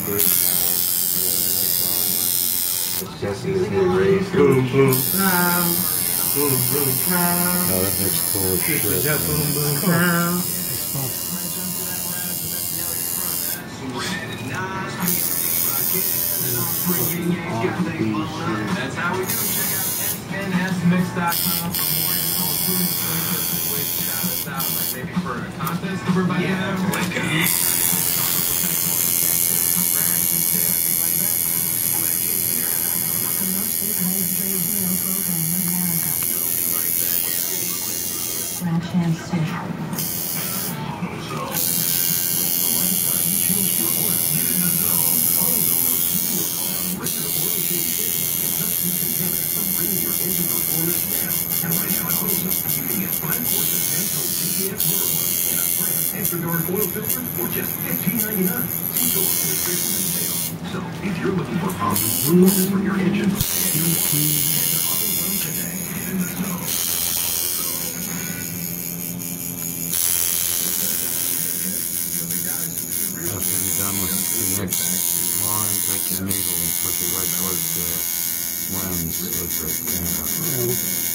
Jesse is getting raised. Boom, boom, pow. Boom, boom, pow. Oh, that makes cool as shit. Just boom, boom, pow. That's how we do. Check out nsmix.com for more info, including ways to shout us out, like maybe for a contest to provide Door oil filter for just $15.99. So, if you're looking for performance for your engine, After you're done with the next line, take your needle and push it right towards the lens with the camera.